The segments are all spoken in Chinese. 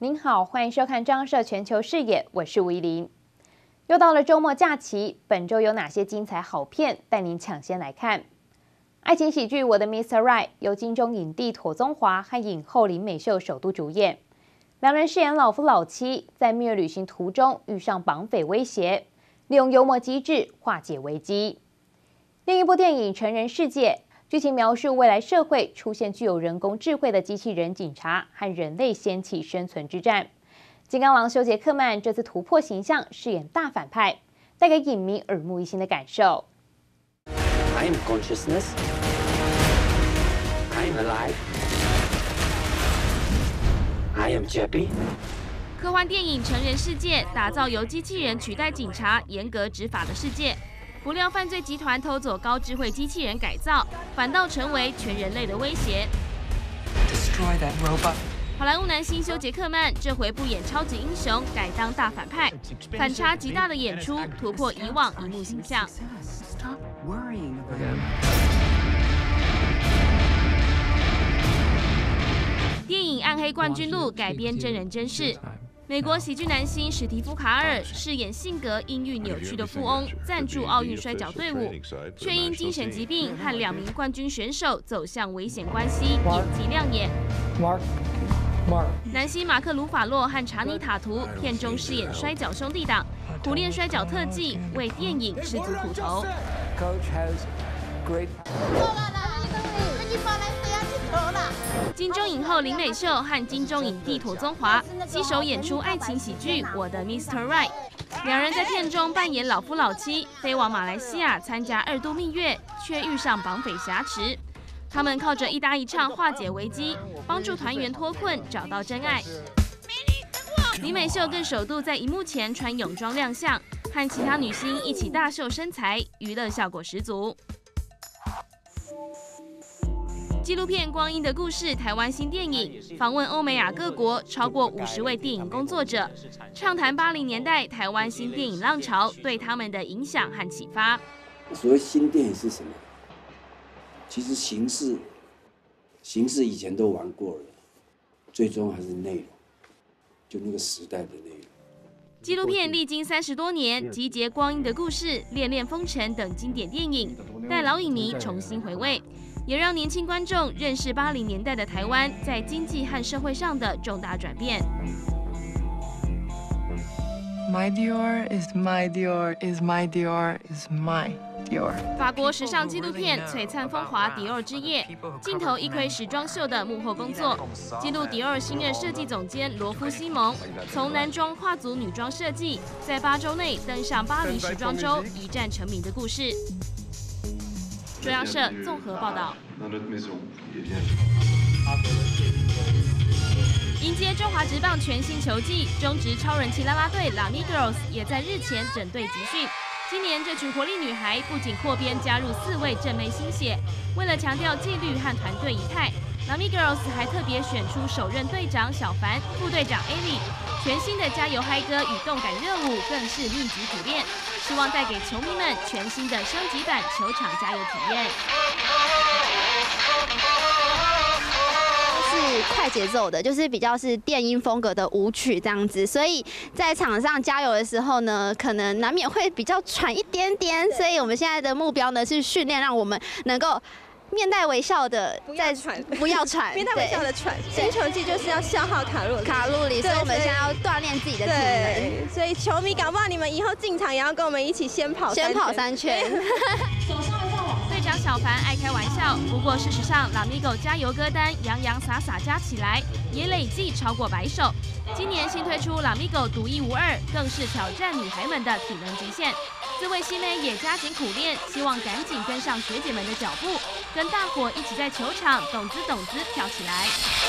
您好，欢迎收看张社全球视野，我是吴依林。又到了周末假期，本周有哪些精彩好片带您抢先来看？爱情喜剧《我的 Mr. Right》由金钟影帝庹宗华和影后林美秀首度主演，两人饰演老夫老妻，在蜜月旅行途中遇上绑匪威胁，利用幽默机智化解危机。另一部电影《成人世界》。剧情描述未来社会出现具有人工智慧的机器人警察和人类掀起生存之战。金刚狼休·杰克曼这次突破形象，饰演大反派，带给影迷耳目一新的感受。 I am consciousness. I am alive. I am Chappie. 科幻电影《成人世界》打造由机器人取代警察、严格执法的世界。不料犯罪集团偷走高智慧机器人改造，反倒成为全人类的威胁。 Destroy that robot. 好莱坞男星休·杰克曼这回不演超级英雄，改当大反派，反差极大的演出突破以往荧幕形象。 Stop worrying about it. 电影《暗黑冠军录》改编真人真事。美国喜剧男星史蒂夫·卡尔饰演性格阴郁扭曲的富翁，赞助奥运摔跤队伍，却因精神疾病和2名冠军选手走向危险关系，演技亮眼。男星马克·鲁法洛和查尼·塔图片中饰演摔跤兄弟档，苦练摔跤特技，为电影吃足苦头。金钟影后林美秀和金钟影帝庹宗华携手演出爱情喜剧《我的 Mr. Right》，两人在片中扮演老夫老妻，飞往马来西亚参加2度蜜月，却遇上绑匪挟持。他们靠着一搭一唱化解危机，帮助团员脱困，找到真爱。林美秀更首度在荧幕前穿泳装亮相，和其他女星一起大秀身材，娱乐效果十足。纪录片《光阴的故事》台湾新电影访问欧美亚各国超过50位电影工作者，畅谈80年代台湾新电影浪潮对他们的影响和启发。 所谓新电影是什么？其实形式以前都玩过了，最终还是内容，就那个时代的内容。 纪录片历经30多年，集结《光阴的故事》《恋恋风尘》等经典电影，带老影迷重新回味。也让年轻观众认识80年代的台湾在经济和社会上的重大转变。 My Dior is my Dior is my Dior is my Dior。 法国时尚纪录片《璀璨风华迪奥之夜》，镜头一窥时装秀的幕后工作，记录迪奥新任设计总监罗夫西蒙从男装跨足女装设计，在8周内登上巴黎时装周，一战成名的故事。中央社综合报道。迎接中华职棒全新球季，中职超人气啦啦队 Lamy Girls 也在日前整队集训。今年这群活力女孩不仅扩编加入4位正妹新血，为了强调纪律和团队仪态，Lamy Girls 还特别选出首任队长小凡、副队长 Ellie， 全新的加油嗨歌与动感热舞更是密集苦练。希望带给球迷们全新的升级版球场加油体验。 是快节奏的，就是比较是电音风格的舞曲这样子，所以在场上加油的时候呢，可能难免会比较喘一点点。所以我们现在的目标呢是训练，让我们能够面带微笑的，不要喘， 面带微笑的喘。新球季就是要消耗卡路里， 所以我们现在要锻炼自己的体能。 所以球迷搞不好你们以后进场也要跟我们一起先跑3圈。 队长小凡爱开玩笑，不过事实上，Lamigo 加油歌单洋洋洒洒加起来也累计超过100首。今年新推出 Lamigo 独一无二，更是挑战女孩们的体能极限。4位新妹也加紧苦练，希望赶紧跟上学姐们的脚步，跟大伙一起在球场懂滋跳起来。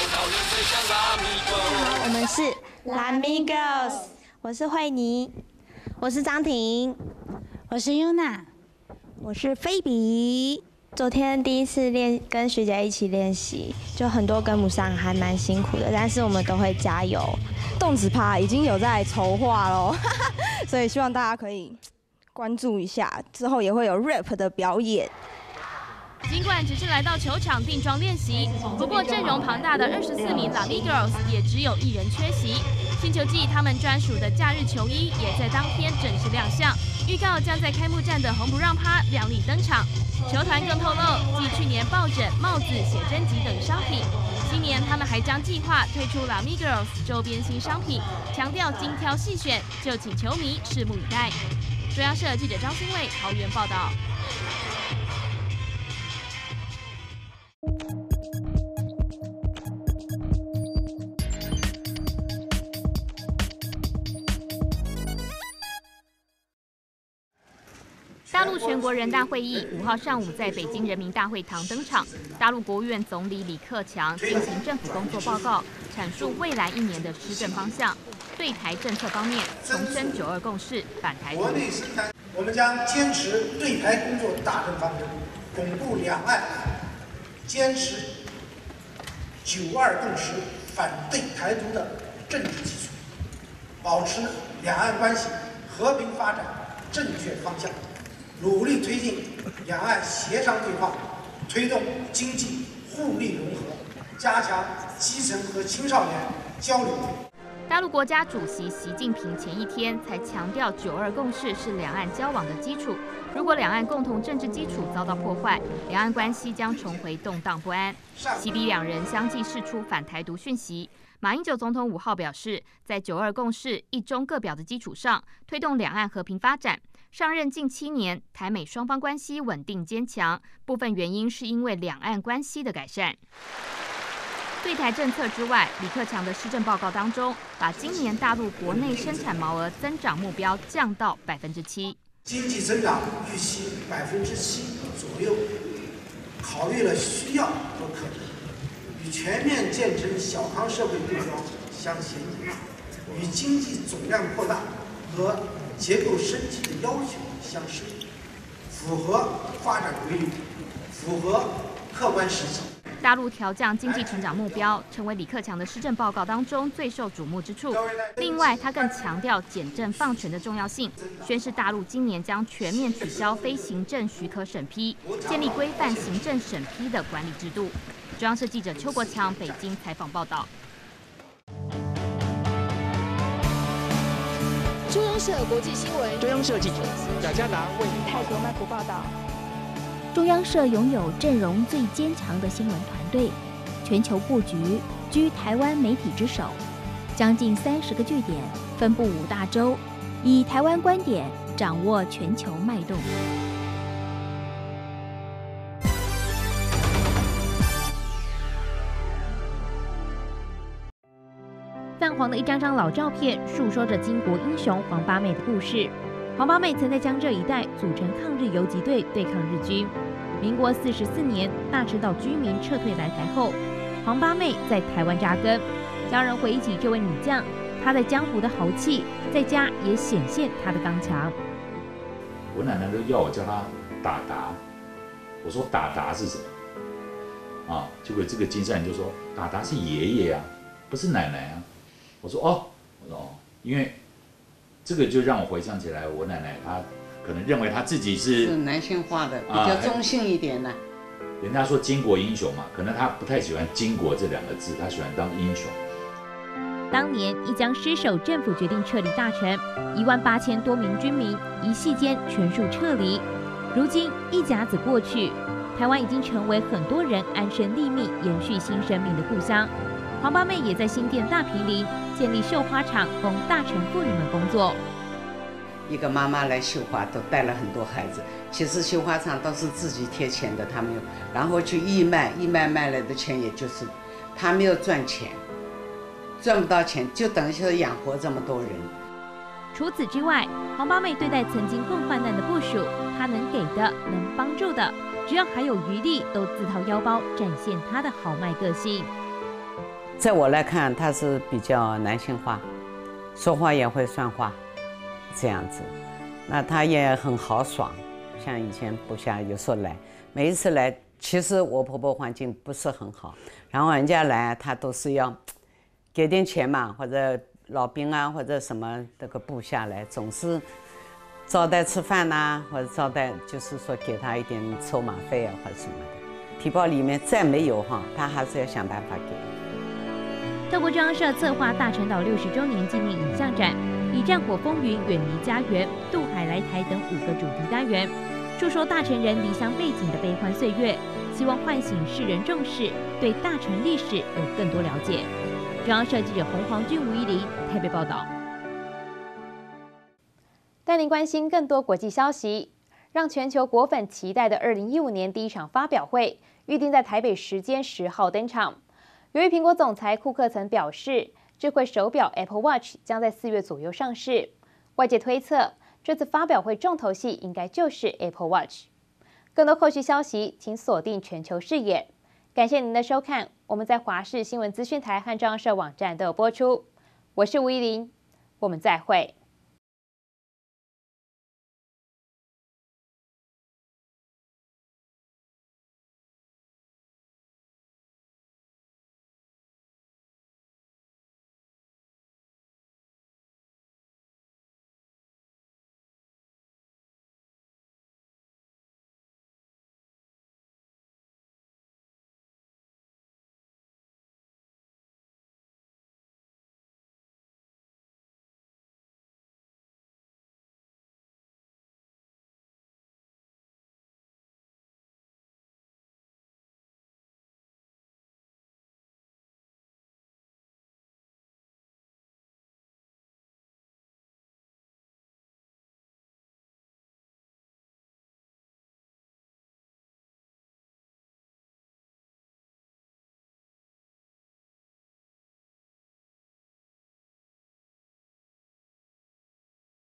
我们是 Lamy Girls， 我是慧妮，我是张婷， 我是 Yuna， 我是菲比。昨天第一次跟学姐一起练习，就很多跟不上，还蛮辛苦的，但是我们都会加油。 动词趴已经有在筹划咯，所以希望大家可以关注一下，之后也会有 rap 的表演。 尽管只是来到球场定妆练习，不过阵容庞大的24名拉米 Girls 也只有1人缺席。新球季他们专属的假日球衣也在当天正式亮相，预告将在开幕战的红不让趴亮丽登场。球团更透露，继去年抱枕、帽子、写真集等商品，今年他们还将计划推出拉米 Girls 周边新商品，强调精挑细选，就请球迷拭目以待。中央社记者张欣卫桃园报道。大陆全国人大会议5号上午在北京人民大会堂登场，大陆国务院总理李克强进行政府工作报告，阐述未来1年的施政方向。对台政策方面，重申9·2共识，反台独。 我们将坚持对台工作大政方针，巩固两岸坚持9·2共识、反对台独的政治基础，保持两岸关系和平发展正确方向。努力推进两岸协商对话，推动经济互利融合，加强基层和青少年交流。 大陆国家主席习近平前一天才强调9·2共识是两岸交往的基础，如果两岸共同政治基础遭到破坏，两岸关系将重回动荡不安。习彼两人相继释出反台独讯息。马英九总统5号表示，在9·2共识、一中各表的基础上，推动两岸和平发展。上任近7年，台美双方关系稳定坚强，部分原因是因为两岸关系的改善。对台政策之外，李克强的施政报告当中，把今年大陆国内生产毛额增长目标降到7%， 经济增长预期7%左右，考虑了需要和可能，与全面建成小康社会目标相衔接，与经济总量扩大和结构升级的要求相适应，符合发展规律，符合客观实际。 大陆调降经济成长目标，成为李克强的施政报告当中最受瞩目之处。另外，他更强调简政放权的重要性，宣示大陆今年将全面取消非行政许可审批，建立规范行政审批的管理制度。中央社记者邱国强北京采访报道。 中央社国际新闻， 中央社记者贾嘉达为泰国曼谷报道。 中央社拥有阵容最坚强的新闻团队，全球布局居台湾媒体之首，将近30个据点，分布5大洲，以台湾观点掌握全球脉动。 泛黄的一张张老照片，述说着巾帼英雄黄八妹的故事。黄八妹曾在江浙一带组成抗日游击队对抗日军。民国44年，大陈岛居民撤退来台后，黄八妹在台湾扎根。家人回忆起这位女将，她在江湖的豪气，在家也显现她的刚强。 我奶奶都要我叫她达达，我说达达是什么？啊，结果这个金山人就说达达是爷爷啊，不是奶奶啊。我说哦，因为这个就让我回想起来，我奶奶她可能认为她自己是男性化的，比较中性一点的。 人家说巾帼英雄嘛，可能她不太喜欢巾帼这2个字，她喜欢当英雄。 当年一江失守，政府决定撤离大陈，18000多名军民一夕间全数撤离。如今一甲子过去，台湾已经成为很多人安身立命、延续新生命的故乡。黄八妹也在新店大坪林建立绣花厂，供大陈妇女们工作。 一个妈妈来绣花，都带了很多孩子。其实绣花厂都是自己贴钱的，他没有，然后去义卖，义卖卖来的钱，也就是他没有赚钱，赚不到钱，就等于是养活这么多人。 除此之外，黄八妹对待曾经更患难的部属，她能给的、能帮助的，只要还有余力，都自掏腰包展现她的豪迈个性。 在我来看，他是比较男性化，说话也会算话，这样子。那他也很豪爽，像以前部下有时候来，每一次来，其实我婆婆环境不是很好，然后人家来，他都是要给点钱嘛，或者老兵啊，或者什么这个部下来，总是招待吃饭呐，或者招待就是说给他一点筹码费啊，或者什么的。 提报里面再没有哈，他还是要想办法给。 透过中央社策划大陈岛60周年纪念影像展，以战火风云、远离家园、渡海来台等5个主题单元，述说大陈人离乡背景的悲欢岁月，希望唤醒世人重视，对大陈历史有更多了解。中央社记者洪黄俊、吴依林台北报道。 带您关心更多国际消息，让全球果粉期待的2015年第一场发表会，预定在台北时间10号登场。由于苹果总裁库克曾表示，智慧手表 Apple Watch 将在4月左右上市，外界推测这次发表会重头戏应该就是 Apple Watch。更多后续消息，请锁定全球视野。感谢您的收看，我们在华视新闻资讯台和中央社网站都有播出。我是吴依林，我们再会。